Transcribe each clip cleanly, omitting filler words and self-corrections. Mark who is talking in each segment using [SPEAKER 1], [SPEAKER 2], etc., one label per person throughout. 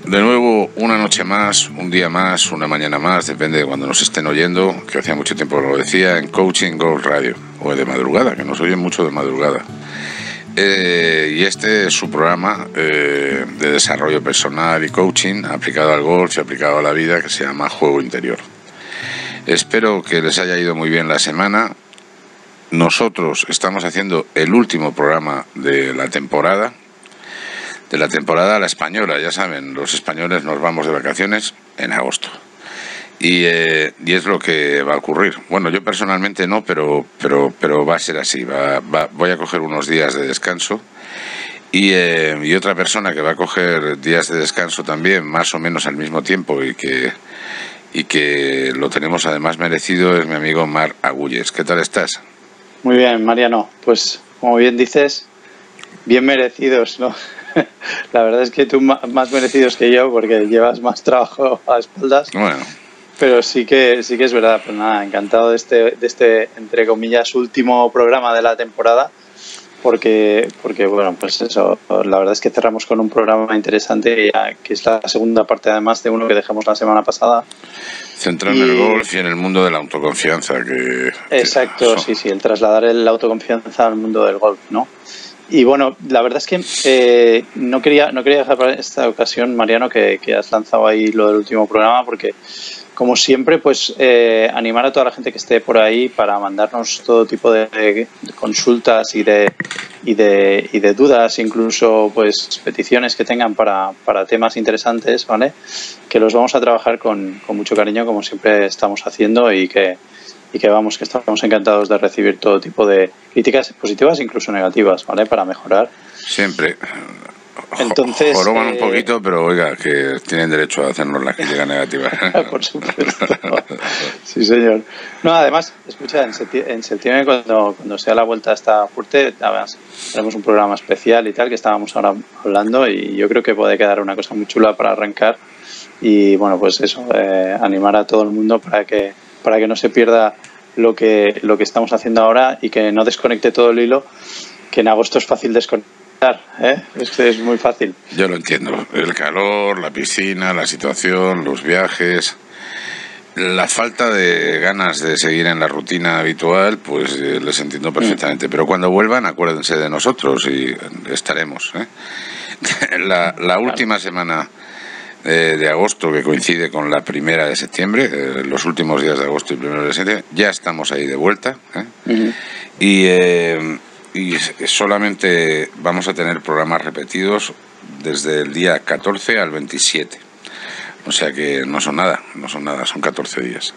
[SPEAKER 1] De nuevo, una noche más, un día más, una mañana más, depende de cuando nos estén oyendo, que hacía mucho tiempo que lo decía, en Coaching Golf Radio, o de madrugada, que nos oyen mucho de madrugada. Y este es su programa de desarrollo personal y coaching aplicado al golf y aplicado a la vida, que se llama Juego Interior. Espero que les haya ido muy bien la semana. Nosotros estamos haciendo el último programa de la temporada a la española. Ya saben, los españoles nos vamos de vacaciones en agosto. Y es lo que va a ocurrir. Bueno, yo personalmente no, pero va a ser así. Voy a coger unos días de descanso y otra persona que va a coger días de descanso también, más o menos al mismo tiempo y que lo tenemos además merecido, es mi amigo Marc Agulles. ¿Qué tal estás?
[SPEAKER 2] Muy bien, Mariano. Pues como bien dices, bien merecidos, ¿no? La verdad es que tú más merecidos que yo, porque llevas más trabajo a espaldas.
[SPEAKER 1] Bueno.
[SPEAKER 2] Pero sí que es verdad. Pues nada, encantado de este entre comillas último programa de la temporada, porque bueno, pues eso, la verdad es que cerramos con un programa interesante, que es la segunda parte además de uno que dejamos la semana pasada.
[SPEAKER 1] Centrado en el golf y en el mundo de la autoconfianza.
[SPEAKER 2] Exacto, sí, el trasladar la autoconfianza al mundo del golf, ¿no? Y bueno, la verdad es que no quería dejar para esta ocasión, Mariano, que has lanzado ahí lo del último programa, porque como siempre, pues animar a toda la gente que esté por ahí para mandarnos todo tipo de consultas y de dudas, incluso pues peticiones que tengan para temas interesantes, ¿vale? Que los vamos a trabajar con mucho cariño, como siempre estamos haciendo, y que estamos encantados de recibir todo tipo de críticas positivas, incluso negativas, ¿vale? Para mejorar.
[SPEAKER 1] Siempre.
[SPEAKER 2] Entonces,
[SPEAKER 1] joroban un poquito, pero oiga, que tienen derecho a hacernos la crítica negativa.
[SPEAKER 2] Por supuesto. Sí, señor. No, además, escucha, en septiembre, cuando sea la vuelta esta fuerte, además, tenemos un programa especial y tal, que estábamos ahora hablando, y yo creo que puede quedar una cosa muy chula para arrancar. Y bueno, pues eso, animar a todo el mundo para que no se pierda lo que estamos haciendo ahora y que no desconecte todo el hilo, que en agosto es fácil desconectar. Es muy fácil.
[SPEAKER 1] Yo lo entiendo. El calor, la piscina, la situación, los viajes, la falta de ganas de seguir en la rutina habitual, pues les entiendo perfectamente. Pero cuando vuelvan, acuérdense de nosotros y estaremos. La última semana de agosto, que coincide con la primera de septiembre, los últimos días de agosto y primero de septiembre, ya estamos ahí de vuelta. Y solamente vamos a tener programas repetidos desde el día 14 al 27. O sea que no son nada, son 14 días.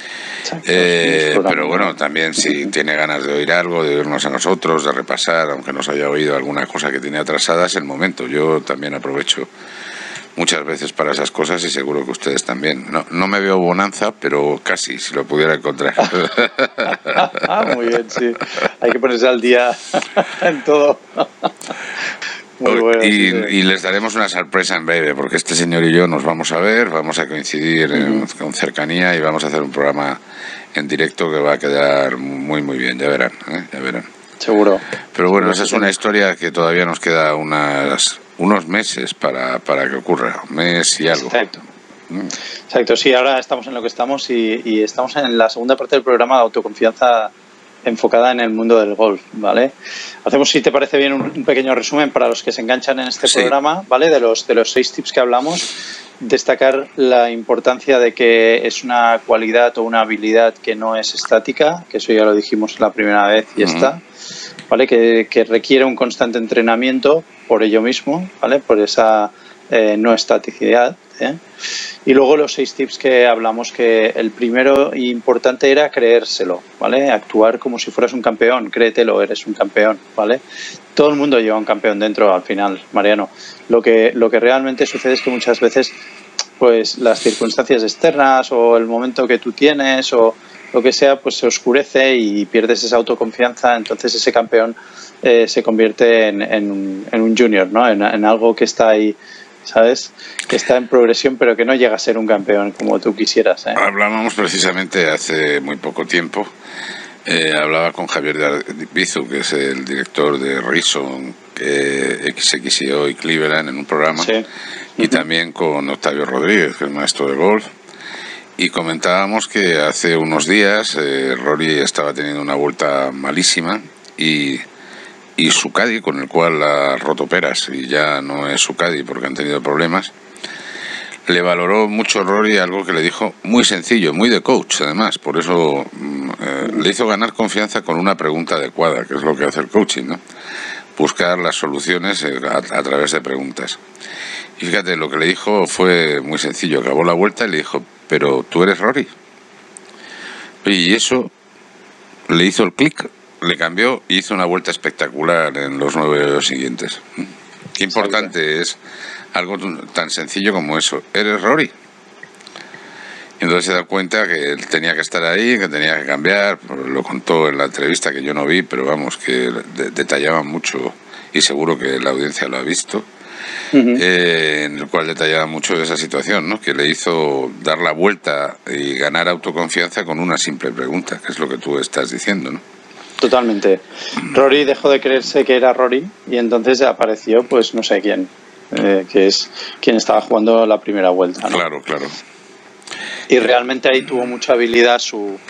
[SPEAKER 1] Pero bueno, también si tiene ganas de oír algo, de oírnos a nosotros, de repasar, aunque nos haya oído alguna cosa que tiene atrasada, es el momento. Yo también aprovecho muchas veces para esas cosas y seguro que ustedes también. No me veo bonanza, pero casi, si lo pudiera encontrar.
[SPEAKER 2] Muy bien, sí. Hay que ponerse al día en todo. Muy bueno,
[SPEAKER 1] y les daremos una sorpresa en breve, porque este señor y yo nos vamos a ver, vamos a coincidir con cercanía y vamos a hacer un programa en directo que va a quedar muy, muy bien. Ya verán, ya verán.
[SPEAKER 2] Seguro.
[SPEAKER 1] Pero bueno, esa es una historia que todavía nos queda unos meses para que ocurra, un mes y algo.
[SPEAKER 2] Exacto, sí, ahora estamos en lo que estamos y estamos en la segunda parte del programa de autoconfianza enfocada en el mundo del golf, ¿vale? Hacemos, si te parece bien, un pequeño resumen para los que se enganchan en este programa, ¿vale? De los 6 tips que hablamos. Destacar la importancia de que es una cualidad o una habilidad que no es estática, que eso ya lo dijimos la primera vez y está, ¿vale? Que requiere un constante entrenamiento por ello mismo, ¿vale? Por esa no estaticidad, Y luego los 6 tips que hablamos, que el primero importante era creérselo, ¿vale? Actuar como si fueras un campeón, créetelo, eres un campeón, ¿vale? Todo el mundo lleva un campeón dentro al final, Mariano. Lo que realmente sucede es que muchas veces pues las circunstancias externas o el momento que tú tienes o lo que sea, pues se oscurece y pierdes esa autoconfianza, entonces ese campeón se convierte en un junior, ¿no? En algo que está ahí, ¿sabes? Que está en progresión, pero que no llega a ser un campeón como tú quisieras.
[SPEAKER 1] Hablábamos precisamente hace muy poco tiempo, hablaba con Javier Bizu, que es el director de Reason, XXIO y Cleveland, en un programa, y también con Octavio Rodríguez, que es maestro de golf. Y comentábamos que hace unos días Rory estaba teniendo una vuelta malísima y su caddy, con el cual ha roto peras y ya no es su caddy porque han tenido problemas, le valoró mucho Rory algo que le dijo muy sencillo, muy de coach además. Por eso le hizo ganar confianza con una pregunta adecuada, que es lo que hace el coaching, ¿no? Buscar las soluciones a través de preguntas. Y fíjate, lo que le dijo fue muy sencillo. Acabó la vuelta y le dijo: pero tú eres Rory. Y eso le hizo el clic, le cambió y hizo una vuelta espectacular en los 9 hoyos siguientes. Qué importante es algo tan sencillo como eso. ¿Eres Rory? Y entonces se da cuenta que él tenía que estar ahí, que tenía que cambiar. Lo contó en la entrevista, que yo no vi, pero vamos, que detallaba mucho, y seguro que la audiencia lo ha visto, en el cual detallaba mucho de esa situación, ¿no? Que le hizo dar la vuelta y ganar autoconfianza con una simple pregunta, que es lo que tú estás diciendo, ¿no?
[SPEAKER 2] Totalmente. Rory dejó de creerse que era Rory y entonces apareció, pues no sé quién, que es quien estaba jugando la primera vuelta, ¿no?
[SPEAKER 1] Claro, claro.
[SPEAKER 2] Y realmente ahí tuvo mucha habilidad su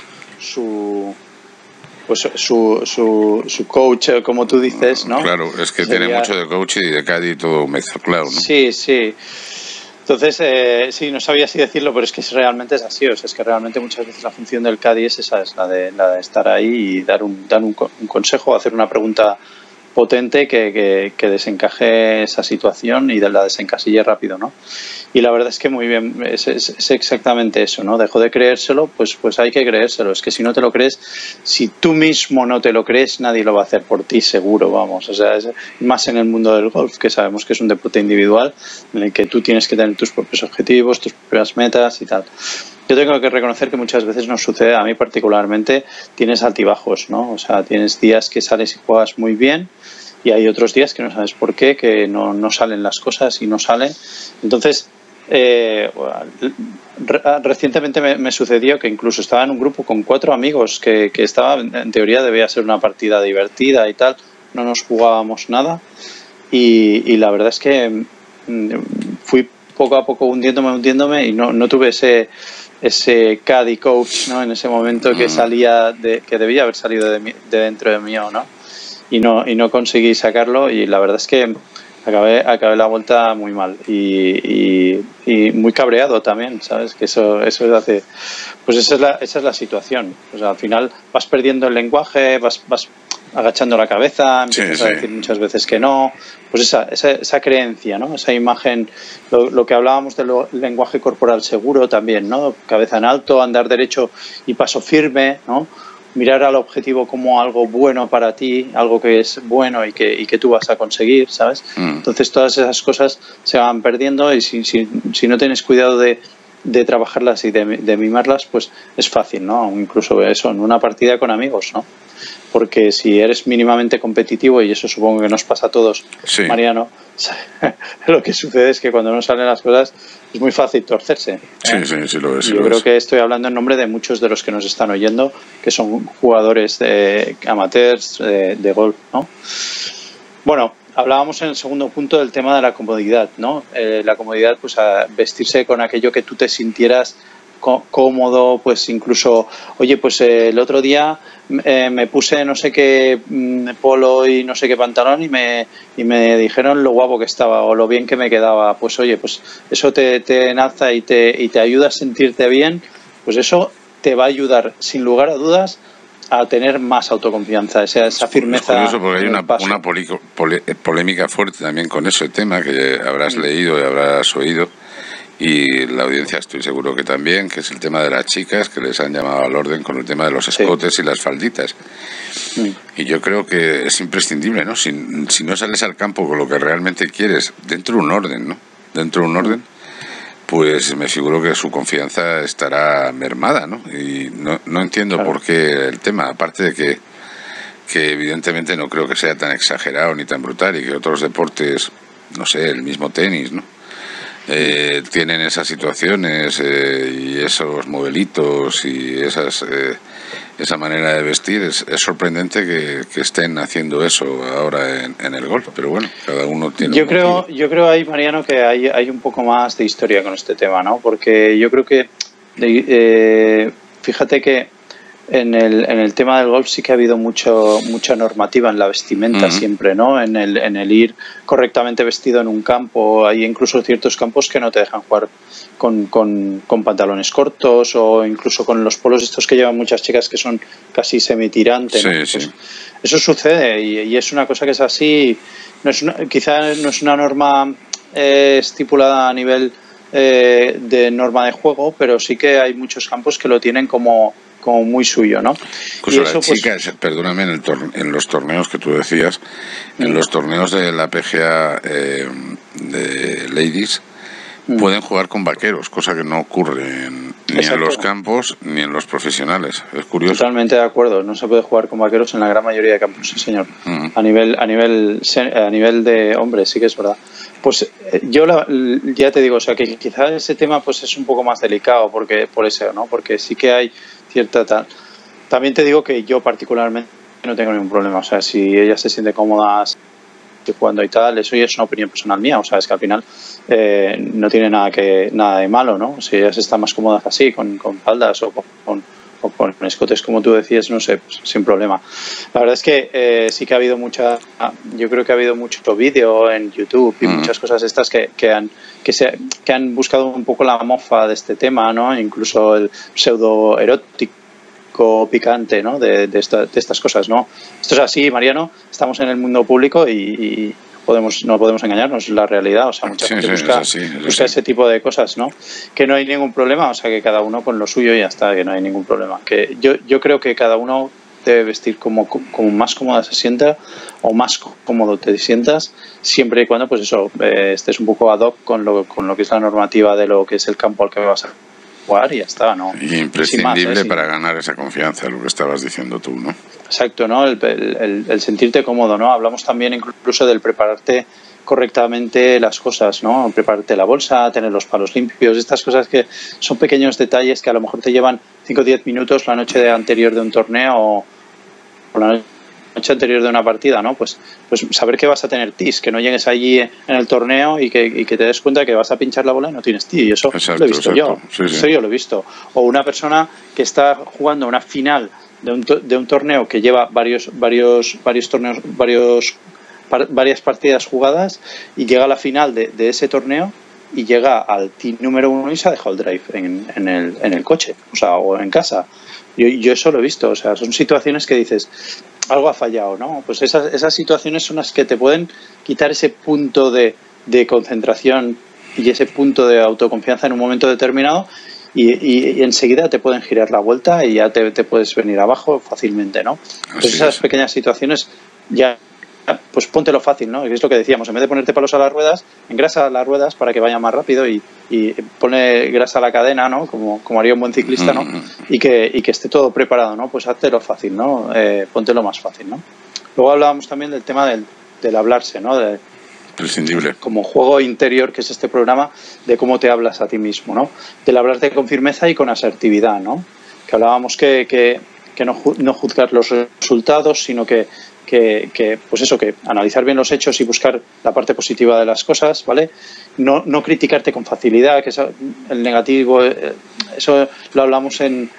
[SPEAKER 2] coach, como tú dices, ¿no?
[SPEAKER 1] Claro, es que tiene mucho de coach y de caddy todo mezclado, ¿no?
[SPEAKER 2] Sí, sí. Entonces, sí, no sabía si decirlo, pero es que realmente es así. O sea, es que realmente muchas veces la función del caddy es esa, es la de estar ahí y dar un consejo, hacer una pregunta potente que desencaje esa situación y la desencasille rápido, ¿no? Y la verdad es que muy bien, es exactamente eso, ¿no? Dejó de creérselo, pues hay que creérselo. Es que si no te lo crees, si tú mismo no te lo crees, nadie lo va a hacer por ti, seguro, vamos. O sea, es más en el mundo del golf, que sabemos que es un deporte individual en el que tú tienes que tener tus propios objetivos, tus propias metas y tal. Yo tengo que reconocer que muchas veces nos sucede, a mí particularmente, tienes altibajos, ¿no? O sea, tienes días que sales y juegas muy bien y hay otros días que no sabes por qué, que no salen las cosas y no salen. Entonces, recientemente me sucedió que incluso estaba en un grupo con 4 amigos que estaba, en teoría debía ser una partida divertida y tal, no nos jugábamos nada y la verdad es que fui poco a poco hundiéndome y no tuve ese caddy coach, ¿no? En ese momento que salía que debía haber salido de dentro de mí, ¿no? Y no conseguí sacarlo y la verdad es que acabé la vuelta muy mal y muy cabreado también, ¿sabes? Que eso hace, pues esa es la situación. O sea, al final vas perdiendo el lenguaje, vas agachando la cabeza, empiezas a decir muchas veces que no, pues esa creencia, ¿no? Esa imagen, lo que hablábamos del lenguaje corporal seguro también, ¿no? Cabeza en alto, andar derecho y paso firme, ¿no? Mirar al objetivo como algo bueno para ti, algo que es bueno y que tú vas a conseguir, ¿sabes? Entonces todas esas cosas se van perdiendo y si no tienes cuidado de trabajarlas y de mimarlas, pues es fácil, ¿no? Incluso eso, en una partida con amigos, ¿no? Porque si eres mínimamente competitivo, y eso supongo que nos pasa a todos, sí. Mariano, lo que sucede es que cuando no salen las cosas es muy fácil torcerse.
[SPEAKER 1] Sí, lo es.
[SPEAKER 2] Yo creo que estoy hablando en nombre de muchos de los que nos están oyendo, que son jugadores amateurs de golf, ¿no? Bueno, hablábamos en el segundo punto del tema de la comodidad, ¿no? La comodidad, pues a vestirse con aquello que tú te sintieras cómodo, pues incluso, oye, pues el otro día me puse no sé qué polo y no sé qué pantalón y me dijeron lo guapo que estaba o lo bien que me quedaba. Pues oye, pues eso te enalza y te ayuda a sentirte bien, pues eso te va a ayudar sin lugar a dudas a tener más autoconfianza, esa firmeza.
[SPEAKER 1] Es curioso porque hay una polémica fuerte también con ese tema que habrás leído y habrás oído, y la audiencia estoy seguro que también, que es el tema de las chicas que les han llamado al orden con el tema de los escotes y las falditas. Y yo creo que es imprescindible, ¿no? Si no sales al campo con lo que realmente quieres, dentro de un orden, ¿no? Dentro de un orden, pues me figuro que su confianza estará mermada, ¿no? Y no entiendo por qué el tema, aparte de que evidentemente no creo que sea tan exagerado ni tan brutal, y que otros deportes, no sé, el mismo tenis, ¿no? tienen esas situaciones y esos modelitos y esa manera de vestir. Es sorprendente que estén haciendo eso ahora en el golf, pero bueno, cada uno tiene
[SPEAKER 2] yo creo ahí, Mariano, que hay un poco más de historia con este tema, ¿no? Porque yo creo que fíjate que en el tema del golf sí que ha habido mucha normativa en la vestimenta siempre, ¿no? En el ir correctamente vestido en un campo. Hay incluso ciertos campos que no te dejan jugar con pantalones cortos, o incluso con los polos estos que llevan muchas chicas que son casi semitirantes, ¿no?
[SPEAKER 1] Sí,
[SPEAKER 2] Pues
[SPEAKER 1] sí.
[SPEAKER 2] eso sucede y es una cosa que es así. Quizás no es una norma estipulada a nivel de norma de juego, pero sí que hay muchos campos que lo tienen como muy suyo, ¿no?
[SPEAKER 1] Incluso
[SPEAKER 2] y eso,
[SPEAKER 1] las chicas, perdóname, en los torneos que tú decías, en los torneos de la PGA de Ladies, pueden jugar con vaqueros, cosa que no ocurre ni en los campos ni en los profesionales. Es curioso.
[SPEAKER 2] Totalmente de acuerdo. No se puede jugar con vaqueros en la gran mayoría de campos, sí, señor. A nivel de hombres, sí que es verdad. Pues yo ya te digo, o sea, que quizás ese tema pues es un poco más delicado por eso, ¿no? Porque sí que hay cierta tal. También te digo que yo particularmente no tengo ningún problema. O sea, si ella se siente cómoda jugando y tal, eso ya es una opinión personal mía. O sea, es que al final no tiene nada de malo, ¿no? Si ellas están más cómodas así, con faldas o con escotes, como tú decías, no sé, pues, sin problema. La verdad es que sí que ha habido yo creo que ha habido mucho vídeo en YouTube y muchas cosas estas que han buscado un poco la mofa de este tema, ¿no? Incluso el pseudo erótico picante, ¿no? de estas cosas, ¿no? Esto es así, Mariano, estamos en el mundo público y no podemos engañarnos, es la realidad. O sea, mucha gente busca ese tipo de cosas, ¿no? Que no hay ningún problema, o sea, que cada uno con lo suyo y ya está, que no hay ningún problema. Que yo creo que cada uno debe vestir como más cómoda se sienta o más cómodo te sientas, siempre y cuando, pues eso, estés un poco ad hoc con lo que es la normativa de lo que es el campo al que vas a jugar y ya está, ¿no?
[SPEAKER 1] Imprescindible para ganar esa confianza, lo que estabas diciendo tú, ¿no?
[SPEAKER 2] Exacto, ¿no? El sentirte cómodo, ¿no? Hablamos también incluso del prepararte correctamente las cosas, ¿no? Prepararte la bolsa, tener los palos limpios, estas cosas que son pequeños detalles que a lo mejor te llevan 5 o 10 minutos la noche anterior de un torneo o la noche anterior de una partida, ¿no? Pues saber que vas a tener tis, que no llegues allí en el torneo y que te des cuenta que vas a pinchar la bola y no tienes tis. Y eso lo he visto yo. Sí. Eso yo lo he visto. O una persona que está jugando una final de un torneo que lleva varios torneos, varias partidas jugadas, y llega a la final de ese torneo y llega al tee número 1 y se ha dejado el drive en el coche, o sea, o en casa. Yo eso lo he visto. O sea, son situaciones que dices, algo ha fallado, ¿no? Pues esas situaciones son las que te pueden quitar ese punto de concentración y ese punto de autoconfianza en un momento determinado, y enseguida te pueden girar la vuelta y ya te puedes venir abajo fácilmente, ¿no? Entonces esas pequeñas situaciones ya, pues póntelo fácil, ¿no? Es lo que decíamos, en vez de ponerte palos a las ruedas, engrasa las ruedas para que vaya más rápido y pone grasa a la cadena, ¿no? Como haría un buen ciclista, ¿no? Y que esté todo preparado, ¿no? Pues háztelo fácil, ¿no? Póntelo más fácil, ¿no? Luego hablábamos también del tema del hablarse, ¿no?
[SPEAKER 1] Prescindible.
[SPEAKER 2] Como juego interior, que es este programa, de cómo te hablas a ti mismo, ¿no? Del hablarte con firmeza y con asertividad, ¿no? Que hablábamos que no juzgar los resultados, sino que pues eso, que analizar bien los hechos y buscar la parte positiva de las cosas, ¿vale? No criticarte con facilidad, que es el negativo. Eso lo hablamos en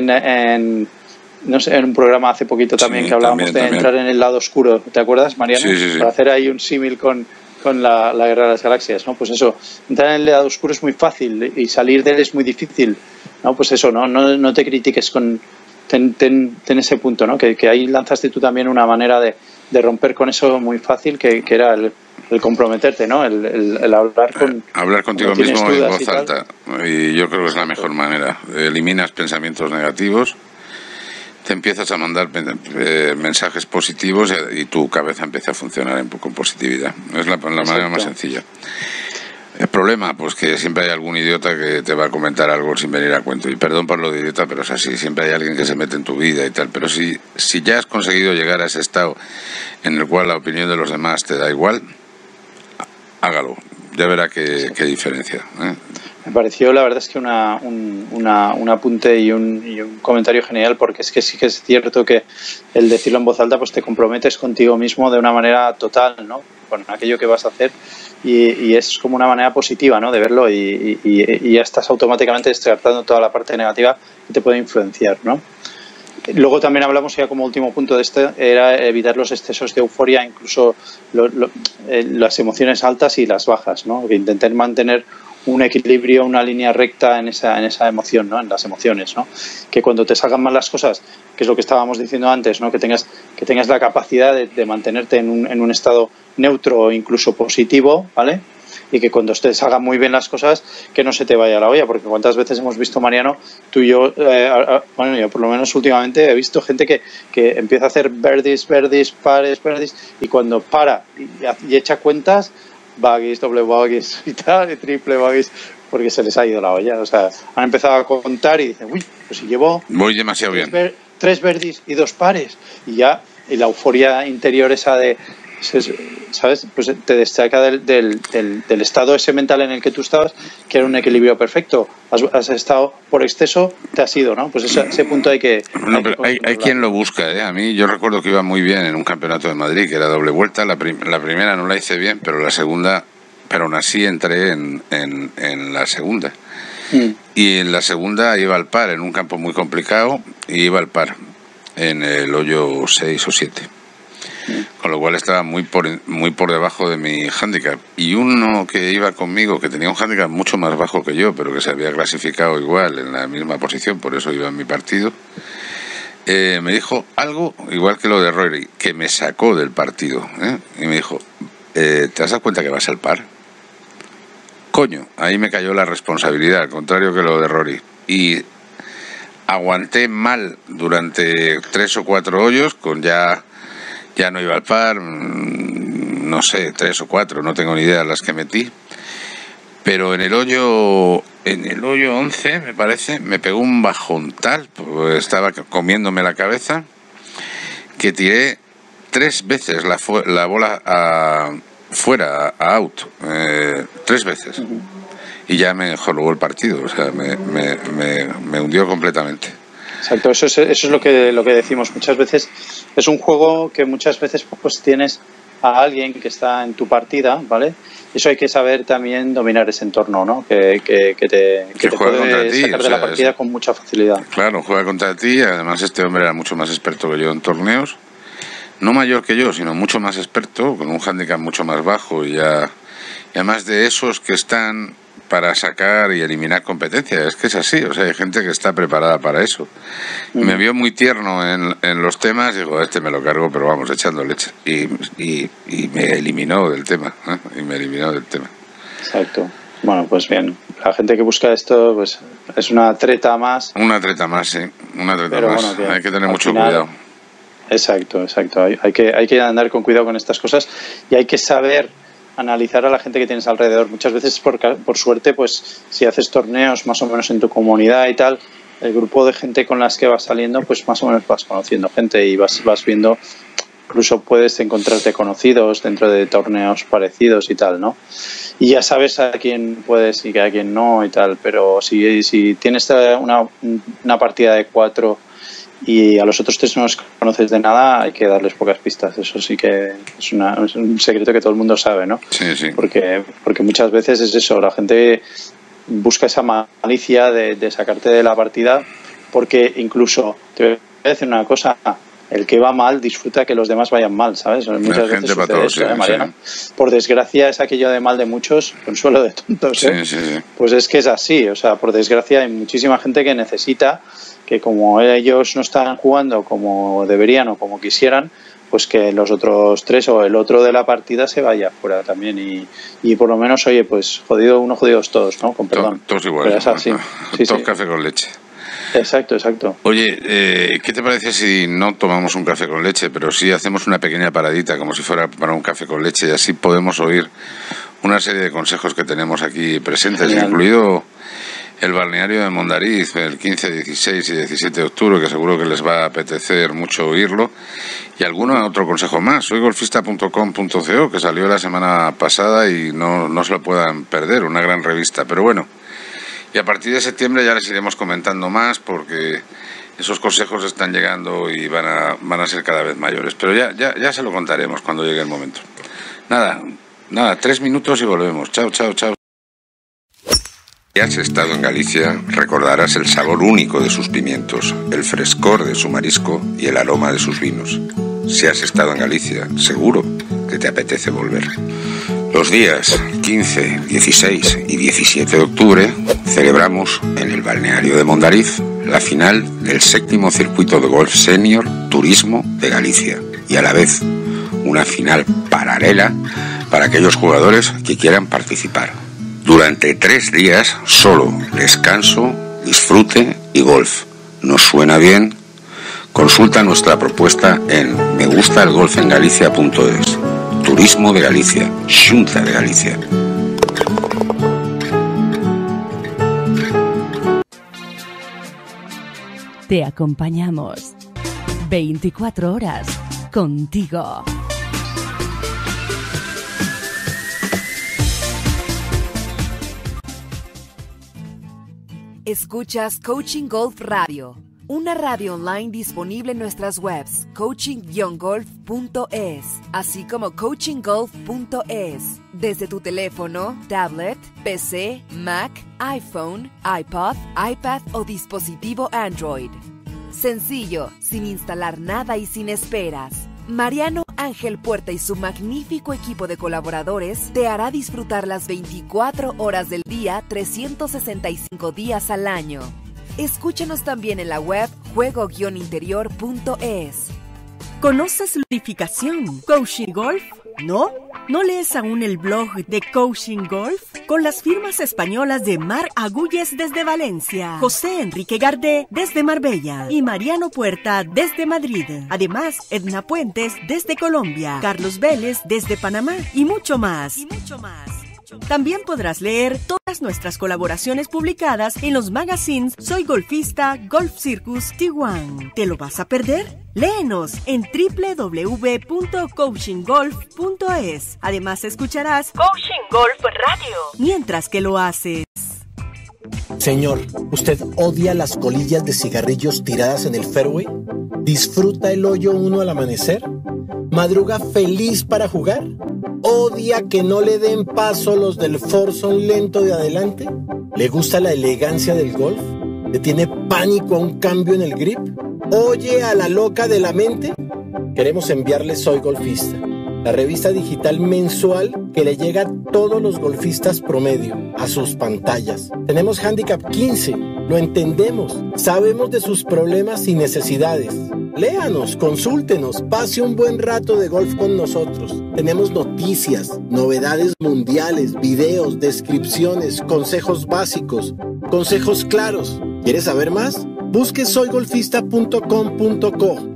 [SPEAKER 2] un programa hace poquito también, que hablábamos de entrar en el lado oscuro. ¿Te acuerdas, Mariano?
[SPEAKER 1] Sí.
[SPEAKER 2] Para hacer ahí un símil con la Guerra de las Galaxias, ¿no? Pues eso, entrar en el lado oscuro es muy fácil y salir de él es muy difícil, ¿no? Pues eso, no te critiques ten ese punto, ¿no? Que ahí lanzaste tú también una manera de romper con eso muy fácil, que era el comprometerte, ¿no? El
[SPEAKER 1] hablar contigo mismo en voz alta. Y yo creo que es la mejor manera. Eliminas pensamientos negativos, te empiezas a mandar mensajes positivos y tu cabeza empieza a funcionar con positividad. Es la manera más sencilla. El problema, pues que siempre hay algún idiota que te va a comentar algo sin venir a cuento. Y perdón por lo de idiota, pero es así. Siempre hay alguien que se mete en tu vida y tal. Pero si ya has conseguido llegar a ese estado en el cual la opinión de los demás te da igual, hágalo. Ya verá qué diferencia, ¿eh?
[SPEAKER 2] Me pareció, la verdad es que un apunte y un comentario genial, porque es que sí que es cierto que el decirlo en voz alta pues te comprometes contigo mismo de una manera total, ¿no? Con aquello que vas a hacer, y es como una manera positiva, ¿no? De verlo, y ya estás automáticamente descartando toda la parte negativa que te puede influenciar, ¿no? Luego también hablamos, ya como último punto de esto, era evitar los excesos de euforia, incluso las emociones altas y las bajas, ¿no? Que intentar mantener un equilibrio, una línea recta en esa emoción, ¿no? En las emociones, ¿no? Que cuando te salgan mal las cosas, que es lo que estábamos diciendo antes, ¿no? Que tengas la capacidad de mantenerte en un estado neutro o incluso positivo, ¿vale? Y que cuando te salgan muy bien las cosas, que no se te vaya la olla, porque cuántas veces hemos visto, Mariano, tú y yo, bueno, yo por lo menos últimamente he visto gente que empieza a hacer birdies, pares, y cuando para y echa cuentas, bogeys, doble bogeys y tal, y triple bogeys, porque se les ha ido la olla. O sea, han empezado a contar y dicen, uy, pues si llevo
[SPEAKER 1] voy demasiado bien,
[SPEAKER 2] 3 birdies y 2 pares, y ya, y la euforia interior esa de, ¿sabes? Pues te destaca del estado ese mental en el que tú estabas, que era un equilibrio perfecto. Has estado por exceso, te has ido, ¿no? Pues ese punto hay que...
[SPEAKER 1] No, pero hay quien lo busca, ¿eh? A mí, yo recuerdo que iba muy bien en un campeonato de Madrid, que era doble vuelta. La primera no la hice bien, pero la segunda, pero aún así entré en la segunda. Y en la segunda iba al par, en un campo muy complicado, y iba al par, en el hoyo 6 o 7. Con lo cual estaba muy por debajo de mi hándicap. Y uno que iba conmigo, que tenía un hándicap mucho más bajo que yo, pero que se había clasificado igual en la misma posición, por eso iba en mi partido, me dijo algo igual que lo de Rory, que me sacó del partido, ¿eh? Y me dijo, ¿te has dado cuenta que vas al par? Coño, ahí me cayó la responsabilidad, al contrario que lo de Rory. Y aguanté mal durante 3 o 4 hoyos, con ya no iba al par, no sé, 3 o 4, no tengo ni idea de las que metí. Pero en el hoyo 11, me parece, me pegó un bajón tal, pues estaba comiéndome la cabeza, que tiré 3 veces la bola fuera, a out, 3 veces. Y ya me jorobó el partido, o sea, me hundió completamente.
[SPEAKER 2] Exacto, eso es lo que decimos muchas veces. Es un juego que muchas veces pues tienes a alguien que está en tu partida, ¿vale? Eso hay que saber también dominar ese entorno, ¿no? Que te puede sacar de la partida con mucha facilidad.
[SPEAKER 1] Claro, juega contra ti. Además, este hombre era mucho más experto que yo en torneos. No mayor que yo, sino mucho más experto, con un hándicap mucho más bajo. Y además de esos que están para sacar y eliminar competencia. Es que es así, o sea, hay gente que está preparada para eso. Me vio muy tierno en los temas, digo, este me lo cargo, pero vamos, echando leche. Y me eliminó del tema, ¿eh?
[SPEAKER 2] Exacto. Bueno, pues bien, la gente que busca esto, pues es una treta más.
[SPEAKER 1] Una treta más, sí, una treta más. Bueno, bien, hay que tener mucho cuidado.
[SPEAKER 2] Exacto. Hay que andar con cuidado con estas cosas, y hay que saber analizar a la gente que tienes alrededor. Muchas veces, por suerte, pues si haces torneos más o menos en tu comunidad y tal, el grupo de gente con las que vas saliendo, pues más o menos vas conociendo gente y vas viendo, incluso puedes encontrarte conocidos dentro de torneos parecidos y tal, ¿no? Y ya sabes a quién puedes y a quién no y tal, pero si tienes una partida de 4 y a los otros 3 no los conoces de nada, hay que darles pocas pistas. Eso sí que es un secreto que todo el mundo sabe, ¿no?
[SPEAKER 1] Sí.
[SPEAKER 2] Porque muchas veces es eso, la gente busca esa malicia de sacarte de la partida, porque incluso, te voy a decir una cosa, el que va mal disfruta que los demás vayan mal, ¿sabes? Muchas veces sucede eso, Mariano. Sí. Por desgracia es aquello de mal de muchos, consuelo de tontos, ¿eh?
[SPEAKER 1] Sí.
[SPEAKER 2] Pues es que es así, o sea, por desgracia hay muchísima gente que necesita que, como ellos no están jugando como deberían o como quisieran, pues que los otros 3 o el otro de la partida se vaya fuera también, y por lo menos, oye, pues jodido uno, jodidos todos, ¿no? Con perdón.
[SPEAKER 1] Todos iguales. Todos café con leche.
[SPEAKER 2] Exacto.
[SPEAKER 1] Oye, ¿qué te parece si no tomamos un café con leche, pero sí hacemos una pequeña paradita, como si fuera para un café con leche, y así podemos oír una serie de consejos que tenemos aquí presentes, incluido el balneario de Mondariz el 15, 16 y 17 de octubre, que seguro que les va a apetecer mucho oírlo, y algún otro consejo más. Soygolfista.com.co, que salió la semana pasada y no se lo puedan perder, una gran revista. Pero bueno, y a partir de septiembre ya les iremos comentando más, porque esos consejos están llegando y van a ser cada vez mayores. Pero ya se lo contaremos cuando llegue el momento. Nada, 3 minutos y volvemos. Chao, chao, chao. Si has estado en Galicia, recordarás el sabor único de sus pimientos, el frescor de su marisco y el aroma de sus vinos. Si has estado en Galicia, seguro que te apetece volver. Los días 15, 16 y 17 de octubre celebramos en el balneario de Mondariz la final del 7º circuito de golf senior Turismo de Galicia y a la vez una final paralela para aquellos jugadores que quieran participar. Durante 3 días, solo descanso, disfrute y golf. ¿Nos suena bien? Consulta nuestra propuesta en megustalgolfengalicia.es. Turismo de Galicia, Xunta de Galicia.
[SPEAKER 3] Te acompañamos 24 horas contigo.
[SPEAKER 4] Escuchas Coaching Golf Radio, una radio online disponible en nuestras webs coaching-golf.es, así como coachinggolf.es, desde tu teléfono, tablet, PC, Mac, iPhone, iPod, iPad o dispositivo Android. Sencillo, sin instalar nada y sin esperas. Mariano Ángel Puerta y su magnífico equipo de colaboradores te hará disfrutar las 24 horas del día, 365 días al año. Escúchanos también en la web juego-interior.es.
[SPEAKER 3] ¿Conoces ludificación? ¿Coaching Golf? ¿No? ¿No lees aún el blog de Coaching Golf? Con las firmas españolas de Mar Agulles desde Valencia, José Enrique Gardé desde Marbella y Mariano Puerta desde Madrid. Además, Edna Puentes desde Colombia, Carlos Vélez desde Panamá y mucho más. También podrás leer todas nuestras colaboraciones publicadas en los magazines Soy Golfista, Golf Circus, Tijuana. ¿Te lo vas a perder? Léenos en www.coachinggolf.es. Además escucharás Coaching Golf Radio mientras que lo haces.
[SPEAKER 5] Señor, ¿usted odia las colillas de cigarrillos tiradas en el fairway? ¿Disfruta el hoyo 1 al amanecer? ¿Madruga feliz para jugar? ¿Odia que no le den paso los del foursome lento de adelante? ¿Le gusta la elegancia del golf? ¿Le tiene pánico a un cambio en el grip? ¿Oye a la loca de la mente? Queremos enviarle Soy Golfista, la revista digital mensual que le llega a todos los golfistas promedio, a sus pantallas. Tenemos Handicap 15, lo entendemos, sabemos de sus problemas y necesidades. Léanos, consúltenos, pase un buen rato de golf con nosotros. Tenemos noticias, novedades mundiales, videos, descripciones, consejos básicos, consejos claros. ¿Quieres saber más? Busque soygolfista.com.co,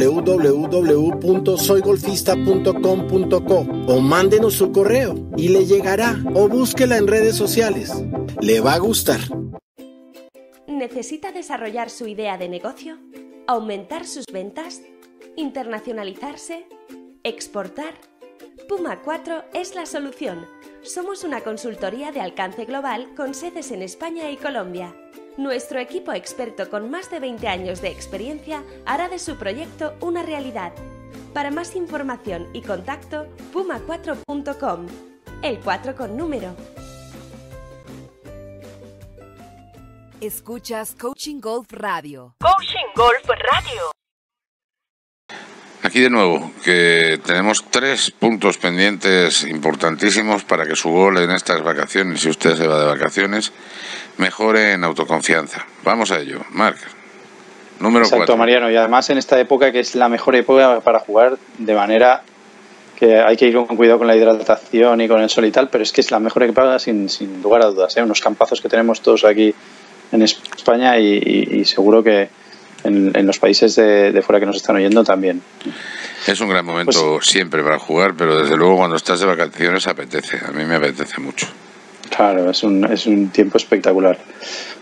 [SPEAKER 5] www.soygolfista.com.co o mándenos su correo y le llegará, o búsquela en redes sociales. Le va a gustar.
[SPEAKER 6] ¿Necesita desarrollar su idea de negocio? ¿Aumentar sus ventas? ¿Internacionalizarse? ¿Exportar? Puma 4 es la solución. Somos una consultoría de alcance global con sedes en España y Colombia. Nuestro equipo experto con más de 20 años de experiencia hará de su proyecto una realidad. Para más información y contacto, puma4.com. El 4 con número.
[SPEAKER 4] Escuchas Coaching Golf Radio.
[SPEAKER 3] Coaching Golf Radio.
[SPEAKER 1] Aquí de nuevo, que tenemos 3 puntos pendientes importantísimos para que su gol en estas vacaciones, si usted se va de vacaciones, mejore en autoconfianza. Vamos a ello. Marc, número 4.
[SPEAKER 2] Exacto, Mariano, y además en esta época que es la mejor época para jugar, de manera que hay que ir con cuidado con la hidratación y con el sol y tal, pero es que es la mejor época sin lugar a dudas, ¿eh? Unos campazos que tenemos todos aquí en España y seguro que en los países de fuera que nos están oyendo también.
[SPEAKER 1] Es un gran momento siempre para jugar, pero desde luego cuando estás de vacaciones apetece. A mí me apetece mucho.
[SPEAKER 2] Claro, es un tiempo espectacular.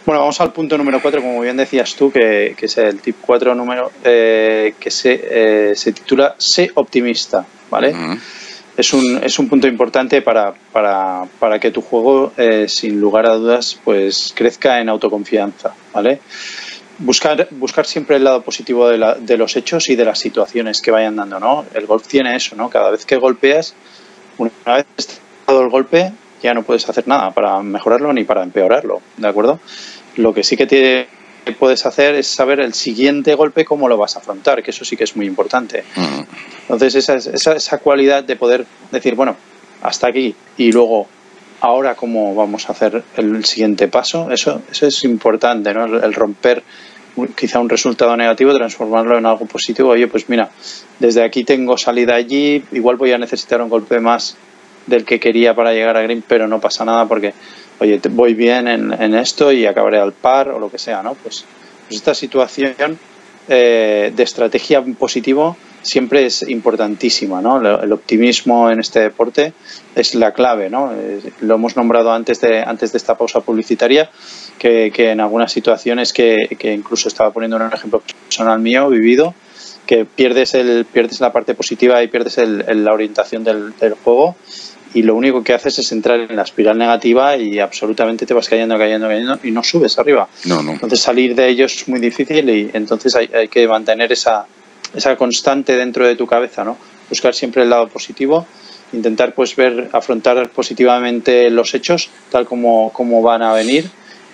[SPEAKER 2] Bueno, vamos al punto número 4, como bien decías tú, que es el tip 4 número, que se titula Sé optimista, ¿vale? Es un punto importante para que tu juego, sin lugar a dudas, pues crezca en autoconfianza, ¿vale? Buscar siempre el lado positivo de los hechos y de las situaciones que vayan dando, ¿no? El golf tiene eso, ¿no? Cada vez que golpeas, una vez dado el golpe, ya no puedes hacer nada para mejorarlo ni para empeorarlo, ¿de acuerdo? Lo que sí que puedes hacer es saber el siguiente golpe cómo lo vas a afrontar, que eso sí que es muy importante. Entonces, esa cualidad de poder decir, bueno, hasta aquí y luego, ahora cómo vamos a hacer el siguiente paso, eso es importante, ¿no? El romper quizá un resultado negativo, transformarlo en algo positivo. Oye, pues mira, desde aquí tengo salida allí, igual voy a necesitar un golpe más del que quería para llegar a green, pero no pasa nada porque, oye, voy bien en esto y acabaré al par o lo que sea, ¿no? Pues esta situación de estrategia positivo siempre es importantísima, ¿no? El optimismo en este deporte es la clave, ¿no? Lo hemos nombrado antes de esta pausa publicitaria, que en algunas situaciones que incluso estaba poniendo un ejemplo personal mío, vivido, que pierdes la parte positiva y pierdes la orientación del juego, y lo único que haces es entrar en la espiral negativa y absolutamente te vas cayendo y no subes arriba.
[SPEAKER 1] No.
[SPEAKER 2] Entonces salir de ello es muy difícil y entonces hay que mantener esa constante dentro de tu cabeza, ¿no? Buscar siempre el lado positivo, intentar pues afrontar positivamente los hechos tal como van a venir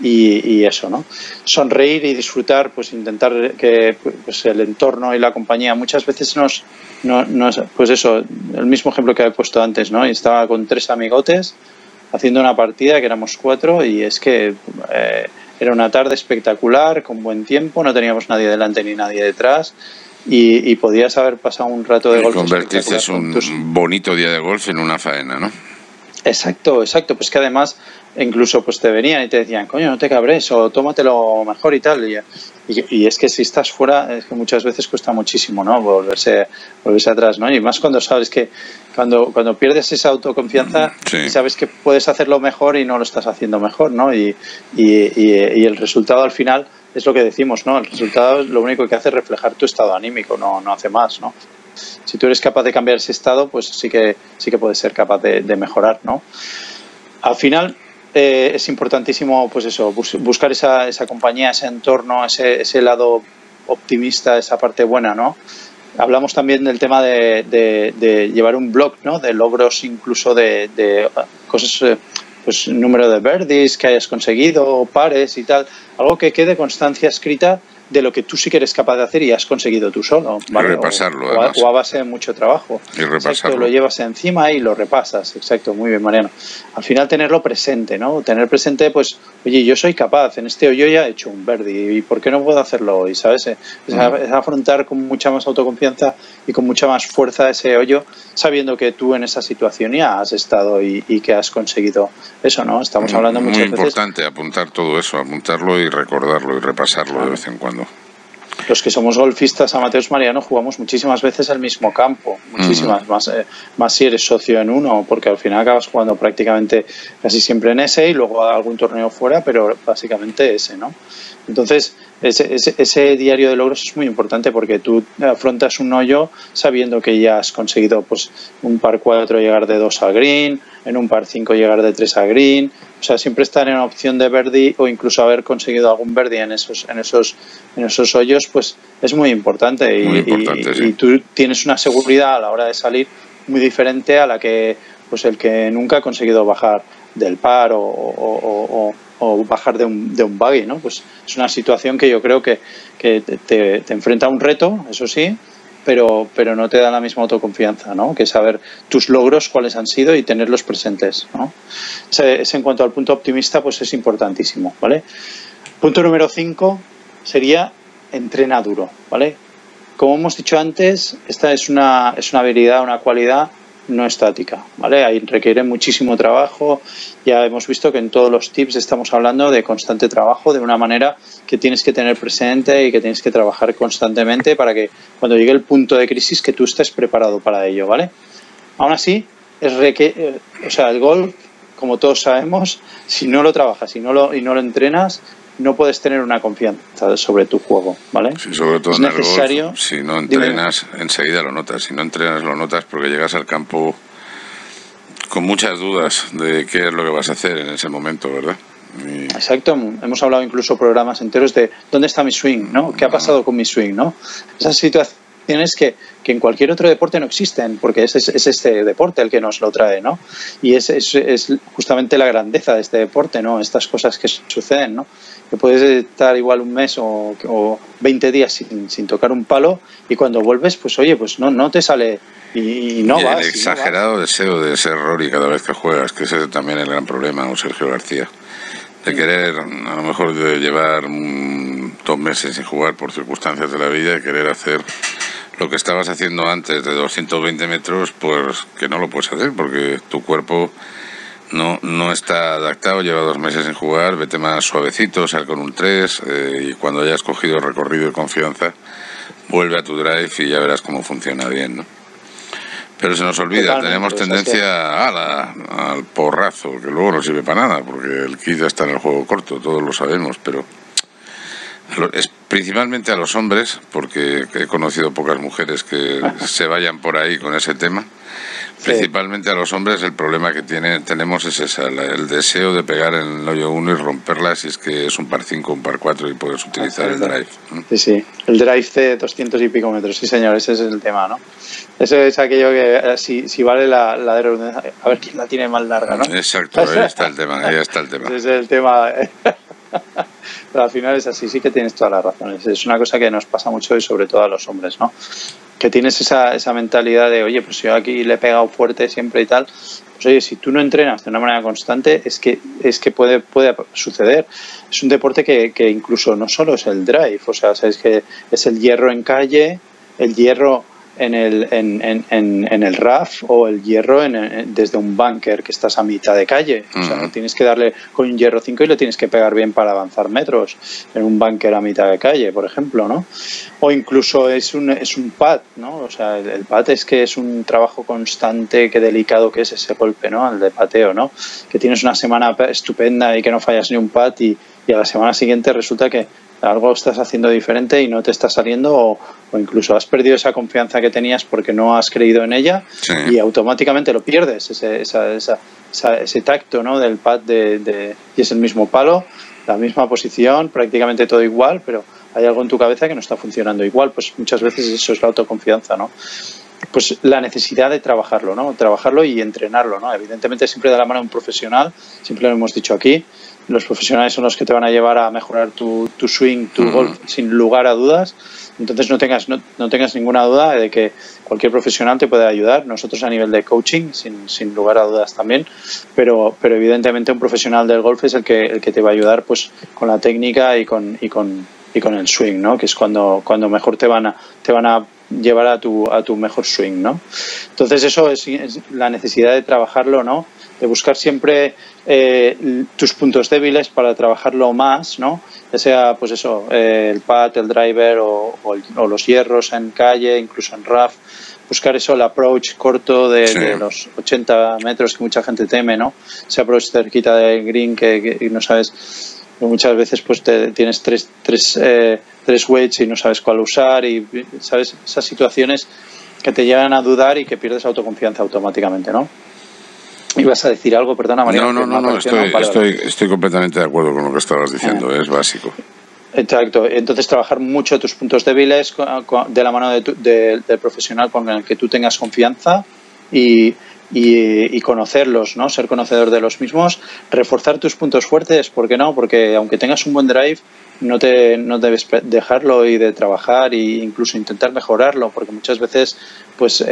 [SPEAKER 2] y eso, ¿no? Sonreír y disfrutar, pues intentar que pues el entorno y la compañía muchas veces pues eso, el mismo ejemplo que he puesto antes, ¿no? Y estaba con 3 amigotes haciendo una partida que éramos 4 y es que era una tarde espectacular, con buen tiempo, no teníamos nadie delante ni nadie detrás y podías haber pasado un rato de golf.
[SPEAKER 1] Convertiste un bonito día de golf en una faena, ¿no?
[SPEAKER 2] Exacto, pues que además incluso pues te venían y te decían, coño, no te cabres o tómatelo mejor y tal, y es que si estás fuera es que muchas veces cuesta muchísimo, ¿no? volverse atrás, ¿no? Y más cuando sabes que cuando pierdes esa autoconfianza, sí, sabes que puedes hacerlo mejor y no lo estás haciendo mejor, ¿no? Y el resultado al final es lo que decimos, ¿no? El resultado lo único que hace es reflejar tu estado anímico, no hace más, ¿no? Si tú eres capaz de cambiar ese estado, pues sí que puedes ser capaz de mejorar, ¿no? Al final es importantísimo, pues eso, buscar esa compañía, ese entorno, ese lado optimista, esa parte buena, ¿no? Hablamos también del tema de llevar un blog, ¿no? De logros, incluso de cosas, pues número de birdies que hayas conseguido, pares y tal, algo que quede constancia escrita de lo que tú sí que eres capaz de hacer y has conseguido tú solo, ¿vale?
[SPEAKER 1] Y repasarlo,
[SPEAKER 2] o a base de mucho trabajo.
[SPEAKER 1] Y repasarlo.
[SPEAKER 2] Exacto, lo llevas encima y lo repasas. Exacto, muy bien, Mariano. Al final tenerlo presente, ¿no? Tener presente, pues, oye, yo soy capaz, en este hoyo ya he hecho un birdie, ¿y por qué no puedo hacerlo hoy? ¿Sabes? Es afrontar con mucha más autoconfianza y con mucha más fuerza ese hoyo, sabiendo que tú en esa situación ya has estado y que has conseguido eso, ¿no? Estamos hablando muchas veces...
[SPEAKER 1] Muy importante apuntar todo eso, apuntarlo y recordarlo y repasarlo de vez en cuando.
[SPEAKER 2] Los que somos golfistas amateurs, Mariano, jugamos muchísimas veces el mismo campo, muchísimas, más si eres socio en uno, porque al final acabas jugando prácticamente casi siempre en ese y luego algún torneo fuera, pero básicamente ese, ¿no? Entonces, ese diario de logros es muy importante porque tú afrontas un hoyo sabiendo que ya has conseguido pues un par 4 llegar de 2 a green, en un par 5 llegar de 3 a green, o sea, siempre estar en opción de birdie o incluso haber conseguido algún birdie en esos hoyos, pues es muy importante, y tú tienes una seguridad a la hora de salir muy diferente a la que pues el que nunca ha conseguido bajar del par o bajar de un buggy, ¿no? Pues es una situación que yo creo que te enfrenta a un reto, eso sí, pero no te da la misma autoconfianza, ¿no? Que saber tus logros, cuáles han sido y tenerlos presentes, ¿no? Ese en cuanto al punto optimista, pues es importantísimo, ¿vale? Punto número 5 sería entrena duro, ¿vale? Como hemos dicho antes, esta es una habilidad, una cualidad no estática, ¿vale? Ahí requiere muchísimo trabajo. Ya hemos visto que en todos los tips estamos hablando de constante trabajo, de una manera que tienes que tener presente y que tienes que trabajar constantemente para que cuando llegue el punto de crisis que tú estés preparado para ello, ¿vale? Aún así, el golf, como todos sabemos, si no lo trabajas y no lo entrenas, no puedes tener una confianza sobre tu juego, ¿vale?
[SPEAKER 1] Sí, sobre todo
[SPEAKER 2] es
[SPEAKER 1] en el
[SPEAKER 2] necesario.
[SPEAKER 1] golf, si no entrenas, enseguida lo notas. Si no entrenas, lo notas porque llegas al campo con muchas dudas de qué es lo que vas a hacer en ese momento, ¿verdad?
[SPEAKER 2] Exacto, hemos hablado incluso programas enteros de dónde está mi swing, ¿no? ¿Qué ha pasado con mi swing, ¿no? Esas situaciones que en cualquier otro deporte no existen, porque es este deporte el que nos lo trae, ¿no? Y es justamente la grandeza de este deporte, ¿no? Estas cosas que suceden, ¿no? Que puedes estar igual un mes o 20 días sin tocar un palo y cuando vuelves, pues oye, pues no te sale y no vas.
[SPEAKER 1] El exagerado deseo de ser Rory cada vez que juegas, que ese es también el gran problema, o Sergio García. De querer, a lo mejor de llevar 2 meses sin jugar por circunstancias de la vida y querer hacer lo que estabas haciendo antes de 220 metros, pues que no lo puedes hacer porque tu cuerpo no está adaptado, lleva 2 meses sin jugar, vete más suavecito, sal con un 3 y cuando hayas cogido recorrido y confianza, vuelve a tu drive y ya verás cómo funciona bien, ¿no? Pero se nos olvida, tenemos tendencia al porrazo, que luego no sirve para nada, porque el kit ya está en el juego corto, todos lo sabemos, pero es principalmente a los hombres, porque he conocido pocas mujeres que se vayan por ahí con ese tema. Principalmente a los hombres el problema que tenemos es el deseo de pegar en el hoyo 1 y romperla si es que es un par 5, un par 4 y puedes utilizar el drive.
[SPEAKER 2] Sí, el drive de 200 y pico metros, sí señor, ese es el tema, ¿no? Eso es aquello que si vale la de redundancia, a ver quién la tiene más larga, ¿no?
[SPEAKER 1] Exacto, ahí está el tema, Ese
[SPEAKER 2] es el tema. Pero al final es así, sí que tienes todas las razones. Es una cosa que nos pasa mucho y sobre todo a los hombres, ¿no? Que tienes esa mentalidad de, oye, pues yo aquí le he pegado fuerte siempre y tal. Pues oye, si tú no entrenas de una manera constante, es que puede suceder. Es un deporte que incluso no solo es el drive, o sea, es que es el hierro en calle, el hierro en el RAF o el hierro desde un bunker que estás a mitad de calle. O sea, tienes que darle con un hierro 5 y le tienes que pegar bien para avanzar metros en un bunker a mitad de calle, por ejemplo, ¿no? O incluso es un pad, ¿no? O sea, el pad es un trabajo constante, qué delicado que es ese golpe, ¿no? El de pateo, ¿no? Que tienes una semana estupenda y que no fallas ni un pad y a la semana siguiente resulta que algo estás haciendo diferente y no te está saliendo o incluso has perdido esa confianza que tenías porque no has creído en ella y automáticamente lo pierdes, ese tacto, ¿no? Del pad y es el mismo palo, la misma posición, prácticamente todo igual, pero hay algo en tu cabeza que no está funcionando igual. Pues muchas veces eso es la autoconfianza, ¿no? Pues la necesidad de trabajarlo, ¿no? Trabajarlo y entrenarlo, ¿no? Evidentemente siempre de la mano de un profesional, siempre lo hemos dicho aquí. Los profesionales son los que te van a llevar a mejorar tu swing, tu golf, sin lugar a dudas. Entonces no tengas ninguna duda de que cualquier profesional te puede ayudar. Nosotros a nivel de coaching, sin lugar a dudas también. Pero evidentemente un profesional del golf es el que te va a ayudar pues con la técnica y con el swing, ¿no? Que es cuando mejor te van a llevar a tu mejor swing, ¿no? Entonces eso es la necesidad de trabajarlo, ¿no? De buscar siempre tus puntos débiles para trabajarlo más, ¿no? Ya sea, pues eso, el pad, el driver o los hierros en calle, incluso en RAF. Buscar eso, el approach corto de los 80 metros que mucha gente teme, ¿no? Ese approach cerquita del green que no sabes. Muchas veces pues tienes tres weights y no sabes cuál usar y sabes esas situaciones que te llevan a dudar y que pierdes autoconfianza automáticamente, ¿no? ¿Ibas a decir algo? Perdona, María.
[SPEAKER 1] No, estoy completamente de acuerdo con lo que estabas diciendo, es básico.
[SPEAKER 2] Exacto, entonces trabajar mucho tus puntos débiles de la mano del profesional con el que tú tengas confianza y conocerlos, ¿no? Ser conocedor de los mismos, reforzar tus puntos fuertes, ¿por qué no? Porque aunque tengas un buen drive, no debes dejarlo y de trabajar e incluso intentar mejorarlo, porque muchas veces pues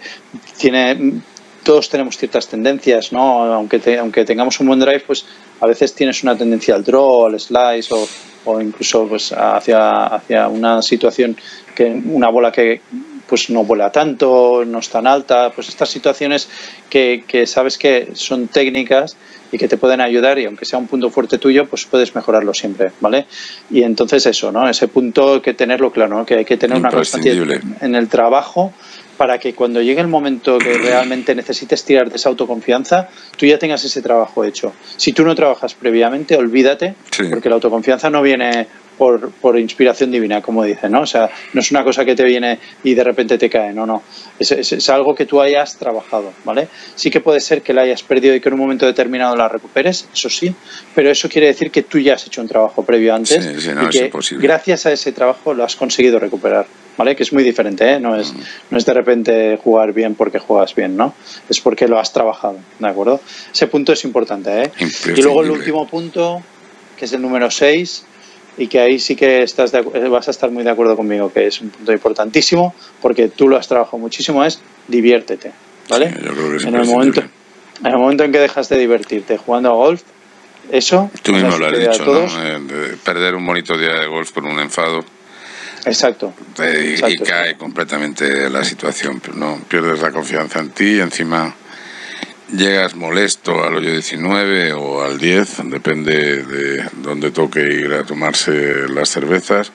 [SPEAKER 2] todos tenemos ciertas tendencias, ¿no? Aunque tengamos un buen drive, pues a veces tienes una tendencia al draw, al slice o incluso pues hacia una situación una bola que pues no vuela tanto, no es tan alta, pues estas situaciones que sabes que son técnicas y que te pueden ayudar, y aunque sea un punto fuerte tuyo, pues puedes mejorarlo siempre, ¿vale? Y entonces eso, ¿no? Ese punto hay que tenerlo claro, ¿no? Que hay que tener una constancia en el trabajo para que cuando llegue el momento que realmente necesites tirar de esa autoconfianza, tú ya tengas ese trabajo hecho. Si tú no trabajas previamente, olvídate, porque la autoconfianza no viene por inspiración divina, como dicen, ¿no? O sea, no es una cosa que te viene y de repente te cae, no. Es algo que tú hayas trabajado, ¿vale? Sí que puede ser que la hayas perdido y que en un momento determinado la recuperes, eso sí, pero eso quiere decir que tú ya has hecho un trabajo previo antes y que gracias a ese trabajo lo has conseguido recuperar, ¿vale? Que es muy diferente, ¿eh? No es de repente jugar bien porque juegas bien, ¿no? Es porque lo has trabajado, ¿de acuerdo? Ese punto es importante, ¿eh? Y luego el último punto, que es el número 6, y que ahí sí que vas a estar muy de acuerdo conmigo, que es un punto importantísimo, porque tú lo has trabajado muchísimo, es diviértete, ¿vale?
[SPEAKER 1] Sí, yo creo que es
[SPEAKER 2] en el momento en que dejas de divertirte jugando a golf, eso...
[SPEAKER 1] Tú mismo lo has dicho, ¿no? Perder un bonito día de golf por un enfado.
[SPEAKER 2] Exacto.
[SPEAKER 1] Y cae completamente la situación, ¿no? Pierdes la confianza en ti y encima llegas molesto al hoyo 19 o al 10, depende de dónde toque ir a tomarse las cervezas.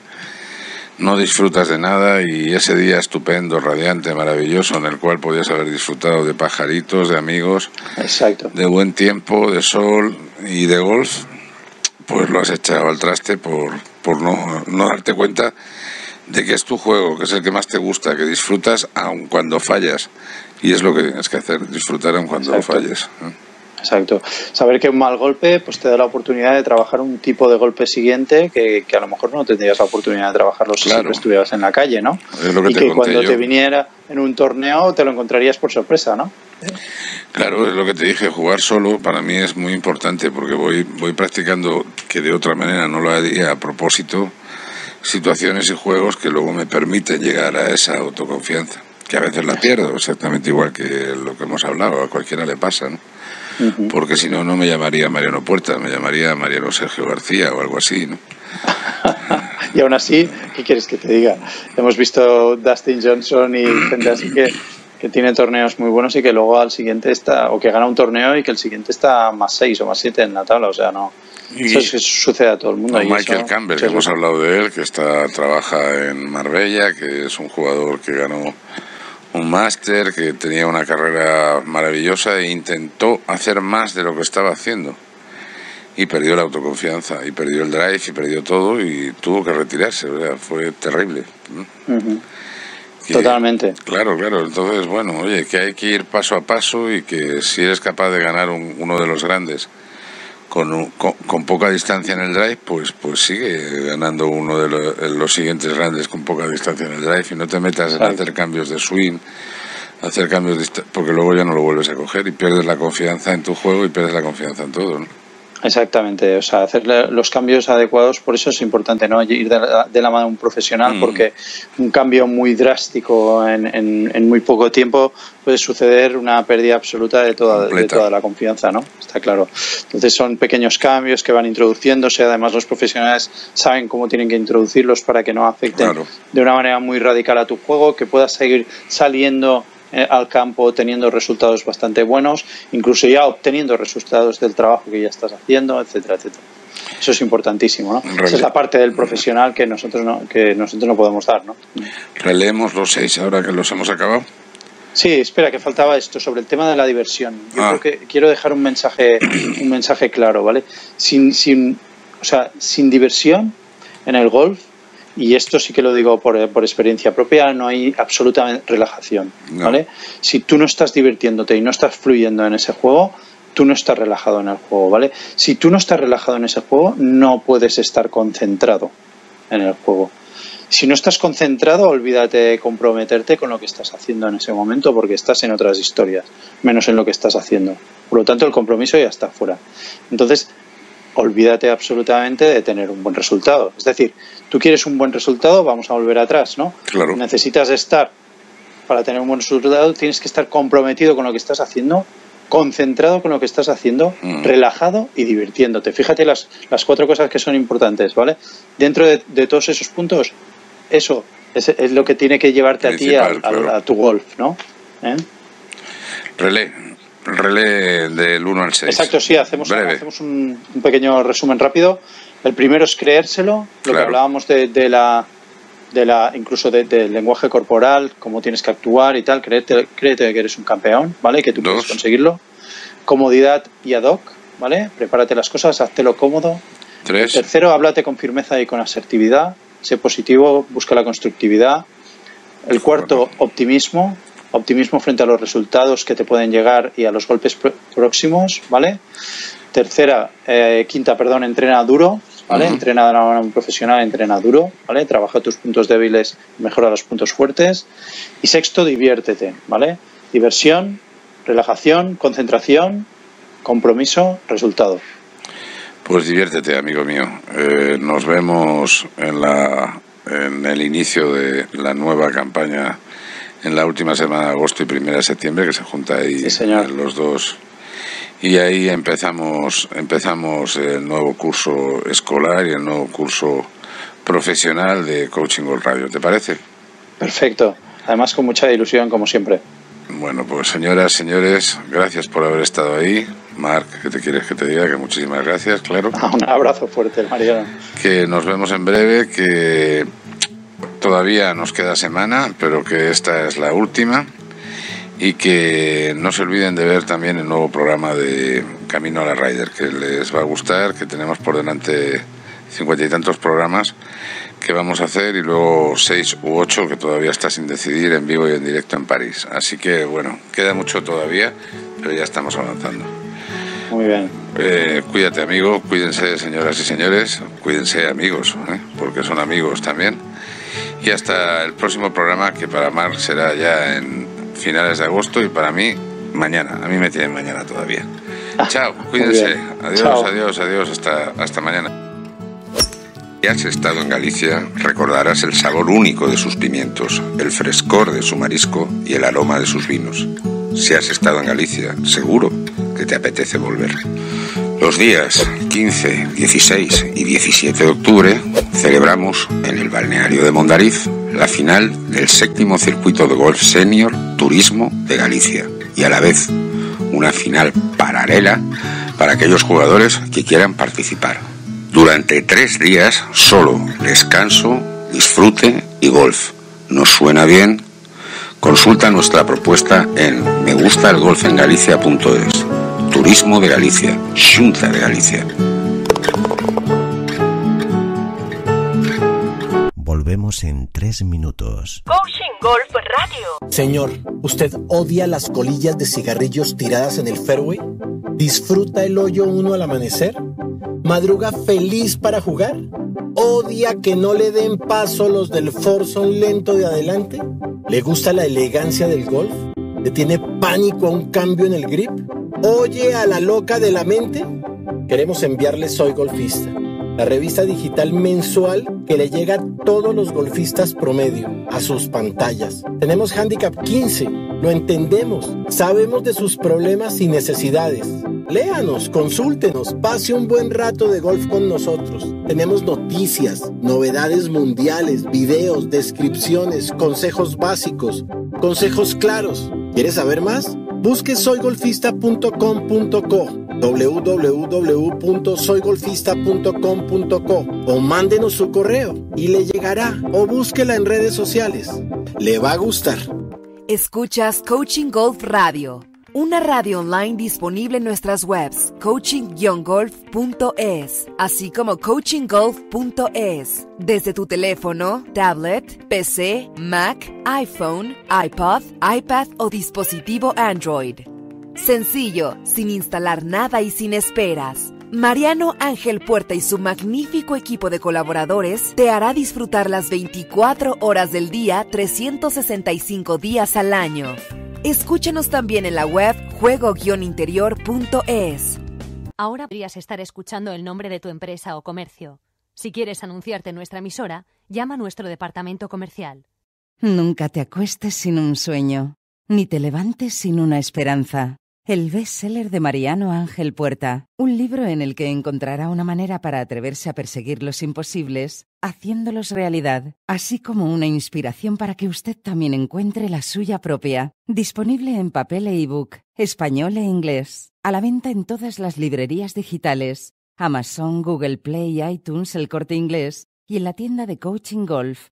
[SPEAKER 1] No disfrutas de nada y ese día estupendo, radiante, maravilloso, en el cual podías haber disfrutado de pajaritos, de amigos,
[SPEAKER 2] exacto,
[SPEAKER 1] de buen tiempo, de sol y de golf, pues lo has echado al traste por no darte cuenta de que es tu juego, que es el que más te gusta, que disfrutas aun cuando fallas. Y es lo que tienes que hacer, disfrutar aun cuando falles.
[SPEAKER 2] Exacto. Saber que un mal golpe pues te da la oportunidad de trabajar un tipo de golpe siguiente que a lo mejor no tendrías la oportunidad de trabajarlo si siempre estuvieras en la calle, ¿no?
[SPEAKER 1] Es lo que
[SPEAKER 2] y que cuando te viniera en un torneo te lo encontrarías por sorpresa, ¿no?
[SPEAKER 1] Claro, es lo que te dije, jugar solo para mí es muy importante porque voy practicando, que de otra manera no lo haría a propósito, situaciones y juegos que luego me permiten llegar a esa autoconfianza, que a veces la pierdo, exactamente igual que lo que hemos hablado, a cualquiera le pasa, ¿no? Porque si no, no me llamaría Mariano Puerta, me llamaría Mariano Sergio García o algo así, ¿no?
[SPEAKER 2] Y aún así, ¿qué quieres que te diga? Hemos visto Dustin Johnson y gente así que tiene torneos muy buenos y que luego al siguiente está, o que gana un torneo y que el siguiente está más 6 o más 7 en la tabla, o sea, no... Eso es que sucede a todo el mundo.
[SPEAKER 1] Michael Campbell, que hemos hablado de él, que trabaja en Marbella, que es un jugador que ganó un máster, que tenía una carrera maravillosa e intentó hacer más de lo que estaba haciendo. Y perdió la autoconfianza, y perdió el drive, y perdió todo, y tuvo que retirarse. O sea, fue terrible.
[SPEAKER 2] Totalmente.
[SPEAKER 1] Claro. Entonces, bueno, oye, que hay que ir paso a paso y que si eres capaz de ganar uno de los grandes con poca distancia en el drive, pues sigue ganando uno de los siguientes grandes con poca distancia en el drive y no te metas en hacer cambios de swing, porque luego ya no lo vuelves a coger y pierdes la confianza en tu juego y pierdes la confianza en todo, ¿no?
[SPEAKER 2] Exactamente, o sea, hacer los cambios adecuados, por eso es importante, ¿no? Ir de la mano de un profesional, porque un cambio muy drástico en muy poco tiempo puede suceder una pérdida absoluta de toda la confianza, ¿no? Está claro. Entonces son pequeños cambios que van introduciéndose, además los profesionales saben cómo tienen que introducirlos para que no afecten de una manera muy radical a tu juego, que puedas seguir saliendo al campo teniendo resultados bastante buenos, incluso ya obteniendo resultados del trabajo que ya estás haciendo, etcétera, etcétera. Eso es importantísimo, ¿no? Esa es la parte del profesional que nosotros no podemos dar, ¿no?
[SPEAKER 1] Releemos los 6 ahora que los hemos acabado.
[SPEAKER 2] Sí, espera, que faltaba esto sobre el tema de la diversión. Yo creo que quiero dejar un mensaje claro, ¿vale? Sin diversión en el golf, y esto sí que lo digo por experiencia propia, no hay absolutamente relajación, ¿vale? Si tú no estás divirtiéndote y no estás fluyendo en ese juego, tú no estás relajado en el juego, ¿vale? Si tú no estás relajado en ese juego, no puedes estar concentrado en el juego. Si no estás concentrado, olvídate de comprometerte con lo que estás haciendo en ese momento, porque estás en otras historias, menos en lo que estás haciendo. Por lo tanto, el compromiso ya está fuera. Entonces, olvídate absolutamente de tener un buen resultado. Es decir, tú quieres un buen resultado, vamos a volver atrás, ¿no?
[SPEAKER 1] Claro.
[SPEAKER 2] Necesitas estar, para tener un buen resultado, tienes que estar comprometido con lo que estás haciendo, concentrado con lo que estás haciendo, relajado y divirtiéndote. Fíjate las 4 cosas que son importantes, ¿vale? Dentro de todos esos puntos, eso Es lo que tiene que llevarte
[SPEAKER 1] principal,
[SPEAKER 2] a ti a tu golf, ¿no?
[SPEAKER 1] Relé del 1 al 6.
[SPEAKER 2] Exacto, sí, hacemos un pequeño resumen rápido. El primero es creérselo, lo que hablábamos incluso del lenguaje corporal, cómo tienes que actuar y tal. Créete que eres un campeón, ¿vale? Que tú puedes conseguirlo. Comodidad y ad hoc, ¿vale? Prepárate las cosas, háztelo cómodo.
[SPEAKER 1] 3.
[SPEAKER 2] Tercero, háblate con firmeza y con asertividad. Sé positivo, busca la constructividad. El cuarto, optimismo frente a los resultados que te pueden llegar y a los golpes próximos, ¿vale? Quinta, entrena duro, ¿vale? Entrena de una manera muy profesional, entrena duro, ¿vale? Trabaja tus puntos débiles, mejora los puntos fuertes. Y sexto, diviértete, ¿vale? Diversión, relajación, concentración, compromiso, resultado.
[SPEAKER 1] Pues diviértete, amigo mío. Nos vemos en el inicio de la nueva campaña en la última semana de agosto y primera de septiembre, que se junta ahí los dos. Y ahí empezamos el nuevo curso escolar y el nuevo curso profesional de Coaching Golf Radio. ¿Te parece?
[SPEAKER 2] Perfecto. Además, con mucha ilusión, como siempre.
[SPEAKER 1] Bueno, pues señoras, señores, gracias por haber estado ahí. Marc, ¿qué te quieres que te diga? Que muchísimas gracias, claro.
[SPEAKER 2] Un abrazo fuerte, Mariano.
[SPEAKER 1] Que nos vemos en breve, que todavía nos queda semana, pero que esta es la última. Y que no se olviden de ver también el nuevo programa de Camino a la Ryder, que les va a gustar, que tenemos por delante 50 y tantos programas que vamos a hacer y luego 6 u 8 que todavía está sin decidir en vivo y en directo en París. Así que bueno, queda mucho todavía, pero ya estamos avanzando.
[SPEAKER 2] Muy bien.
[SPEAKER 1] Cuídate, amigo, cuídense, señoras y señores, cuídense, amigos, porque son amigos también. Y hasta el próximo programa, que para Marc será ya en finales de agosto y para mí mañana. A mí me tienen mañana todavía. Chao, cuídense. Adiós, chao. Adiós, hasta mañana. Si has estado en Galicia, recordarás el sabor único de sus pimientos, el frescor de su marisco y el aroma de sus vinos. Si has estado en Galicia, seguro que te apetece volver. Los días 15, 16 y 17 de octubre celebramos en el balneario de Mondariz la final del 7º circuito de golf senior turismo de Galicia y a la vez una final paralela para aquellos jugadores que quieran participar. Durante 3 días solo descanso, disfrute y golf. ¿Nos suena bien? Consulta nuestra propuesta en megustalgolfengalicia.es. Turismo de Galicia, Xunta de Galicia.
[SPEAKER 7] Volvemos en 3 minutos.
[SPEAKER 3] Coaching Golf Radio.
[SPEAKER 5] Señor, ¿usted odia las colillas de cigarrillos tiradas en el fairway? ¿Disfruta el hoyo 1 al amanecer? ¿Madruga feliz para jugar? ¿Odia que no le den paso los del foursome lento de adelante? ¿Le gusta la elegancia del golf? ¿Le tiene pánico a un cambio en el grip? ¿Oye a la loca de la mente? Queremos enviarle Soy Golfista, la revista digital mensual que le llega a todos los golfistas promedio, a sus pantallas. Tenemos Handicap 15, lo entendemos, sabemos de sus problemas y necesidades. Léanos, consúltenos, pase un buen rato de golf con nosotros. Tenemos noticias, novedades mundiales, videos, descripciones, consejos básicos, consejos claros. ¿Quieres saber más? Busque soygolfista.com.co, www.soygolfista.com.co o mándenos su correo y le llegará, o búsquela en redes sociales. Le va a gustar.
[SPEAKER 4] Escuchas Coaching Golf Radio, una radio online disponible en nuestras webs coaching-golf.es, así como coachinggolf.es, desde tu teléfono, tablet, PC, Mac, iPhone, iPod, iPad o dispositivo Android. Sencillo, sin instalar nada y sin esperas. Mariano Ángel Puerta y su magnífico equipo de colaboradores te hará disfrutar las 24 horas del día, 365 días al año. Escúchanos también en la web juego-interior.es.
[SPEAKER 8] Ahora podrías estar escuchando el nombre de tu empresa o comercio. Si quieres anunciarte en nuestra emisora, llama a nuestro departamento comercial.
[SPEAKER 9] Nunca te acuestes sin un sueño, ni te levantes sin una esperanza. el bestseller de Mariano Ángel Puerta, un libro en el que encontrará una manera para atreverse a perseguir los imposibles, haciéndolos realidad, así como una inspiración para que usted también encuentre la suya propia. Disponible en papel e ebook, español e inglés, a la venta en todas las librerías digitales, Amazon, Google Play, iTunes, El Corte Inglés y en la tienda de Coaching Golf,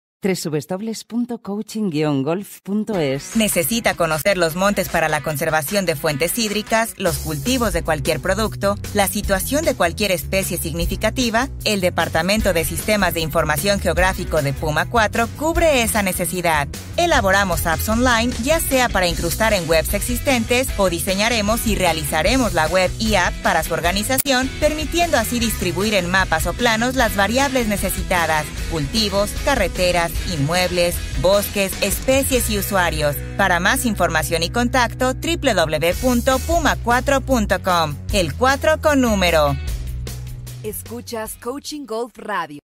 [SPEAKER 9] www.coaching-golf.es.
[SPEAKER 10] ¿Necesita conocer los montes para la conservación de fuentes hídricas, los cultivos de cualquier producto, la situación de cualquier especie significativa? El Departamento de Sistemas de Información Geográfico de Puma 4 cubre esa necesidad. Elaboramos apps online, ya sea para incrustar en webs existentes o diseñaremos y realizaremos la web y app para su organización, permitiendo así distribuir en mapas o planos las variables necesitadas: cultivos, carreteras, inmuebles, bosques, especies y usuarios. Para más información y contacto, www.puma4.com. El 4 con número.
[SPEAKER 4] Escuchas Coaching Golf Radio.